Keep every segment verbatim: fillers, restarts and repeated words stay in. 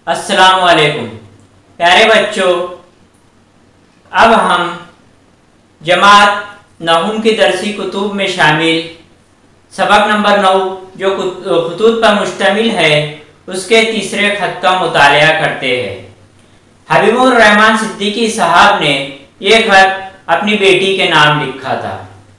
अस्सलाम वालेकुम प्यारे बच्चों, अब हम जमात नहुम की दरसी कुतुब में शामिल सबक नंबर नौ जो खुतूत पर मुश्तमिल है उसके तीसरे खत का मुतालिया करते हैं। हबीबुर रहमान सिद्दीकी साहब ने ये खत अपनी बेटी के नाम लिखा था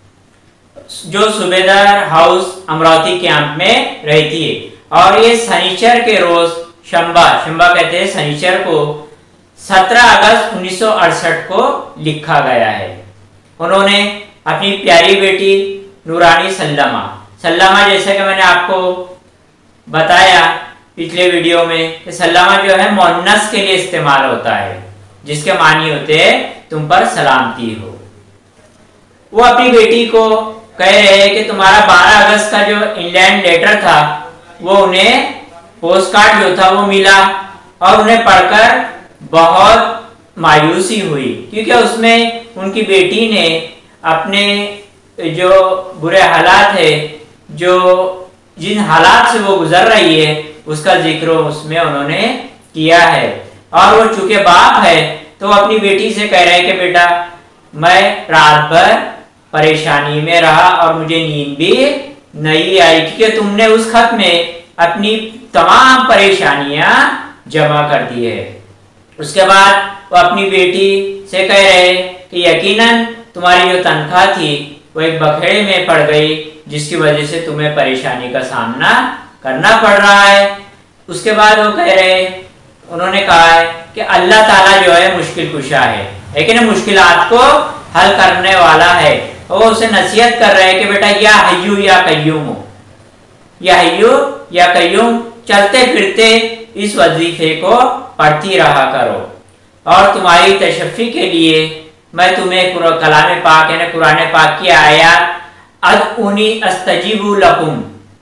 जो सूबेदार हाउस अमरावती कैंप में रहती है, और ये शनिचर के रोज शंबा शंबा कहते हैं शनिचर को सत्रह अगस्त उन्नीस सौ अड़सठ को लिखा गया है। उन्होंने अपनी प्यारी बेटी नूरानी सल्लमा सल्लमा जैसे कि मैंने आपको बताया पिछले वीडियो में कि सल्लमा जो है मुअन्नस के लिए इस्तेमाल होता है, जिसके मानी होते हैं तुम पर सलामती हो। वो अपनी बेटी को कह रहे हैं कि तुम्हारा बारह अगस्त का जो इंग्लैंड लेटर था वो उन्हें पोस्ट कार्ड जो था वो मिला और उन्हें पढ़कर बहुत मायूसी हुई, क्योंकि उसमें उनकी बेटी ने अपने जो बुरे हालात है, जो जिन हालात से वो गुजर रही है उसका जिक्र उसमें उन्होंने किया है। और वो चूंकि बाप है तो अपनी बेटी से कह रहे हैं कि बेटा मैं रात भर परेशानी में रहा और मुझे नींद भी नहीं आई, क्योंकि तुमने उस खत में अपनी तमाम परेशानियां जमा कर दी है। उसके बाद वो अपनी बेटी से कह रहे कि यकीनन तुम्हारी जो तनख्वाह थी वो एक बखेड़े में पड़ गई, जिसकी वजह से तुम्हें परेशानी का सामना करना पड़ रहा है। उसके बाद वो कह रहे उन्होंने कहा है कि अल्लाह ताला जो है मुश्किल कुशा है, लेकिन मुश्किलात को हल करने वाला है। वो उसे नसीहत कर रहे हैं कि बेटा या हय्यू या कय्यूम या हय्यू या कय्यूम चलते फिरते इस वजीफे को पढ़ती रहा करो, और तुम्हारी तशफ़ी के लिए मैं तुम्हें कलाम पाक यानी कुरान पाक की आयत अदउनी अस्तजीबु लकुम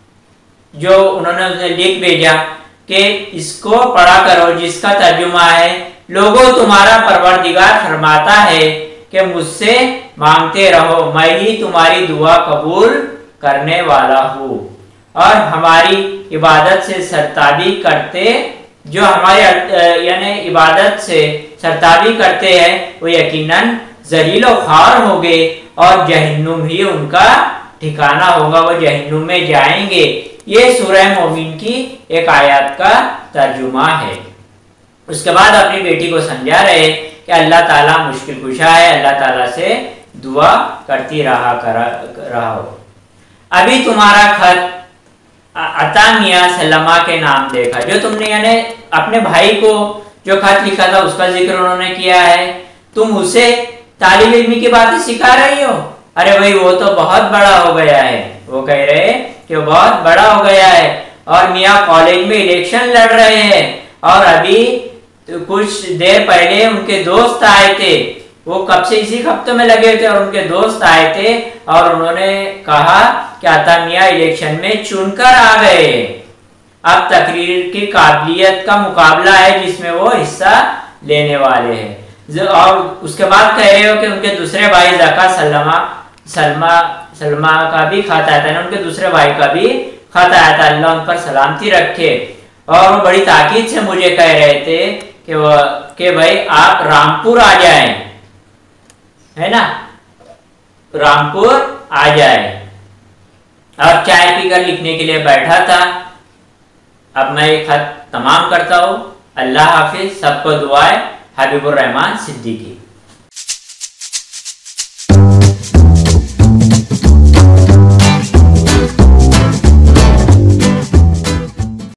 जो उन्होंने उसे लिख भेजा कि इसको पढ़ा करो, जिसका तर्जुमा है लोगों तुम्हारा परवरदिगार फरमाता है कि मुझसे मांगते रहो, मैं ही तुम्हारी दुआ कबूल करने वाला हूँ, और हमारी इबादत से सरताबी करते जो हमारे यानी इबादत से सरताबी करते हैं वो यकीनन ज़लील व ख़ार होंगे और जहन्नुम ही उनका ठिकाना होगा, वो जहन्नुम में जाएंगे। ये सूरह मोमिन की एक आयत का तर्जुमा है। उसके बाद अपनी बेटी को समझा रहे कि अल्लाह ताला मुश्किल कुशा है, अल्लाह ताला से दुआ करती रहा करा रहो। अभी तुम्हारा खत अता मियां सल्लमा के नाम देखा, जो तुमने यानी अपने भाई को जो खत लिखा था उसका जिक्र उन्होंने किया है। तुम उसे तालिब इल्मी की बातें सिखा रही हो। अरे भाई वो तो बहुत बड़ा हो गया है, वो कह रहे कि वो बहुत बड़ा हो गया है और मियां कॉलेज में इलेक्शन लड़ रहे हैं, और अभी तो कुछ देर पहले उनके दोस्त आए थे, वो कब से इसी हफ्ते में लगे थे और उनके दोस्त आए थे और उन्होंने कहा कि अता मियां इलेक्शन में चुनकर आ गए, अब तकरीर की काबिलियत का मुकाबला है जिसमें वो हिस्सा लेने वाले हैं। और उसके बाद कह रहे हो कि उनके दूसरे भाई ज़का सल्लमा सलमा सलमा का भी खत आया था, उनके दूसरे भाई का भी खत आया था, अल्लाह उन पर सलामती रखे। और वो बड़ी ताकीद से मुझे कह रहे थे कि वो कि भाई आप रामपुर आ जाएं, है ना, रामपुर आ जाए। और चाय पीकर लिखने के लिए बैठा था। अब मैं ये खत तमाम करता हूँ। अल्लाह हाफिज, सबको दुआएं। हबीबुर रहमान सिद्दीकी।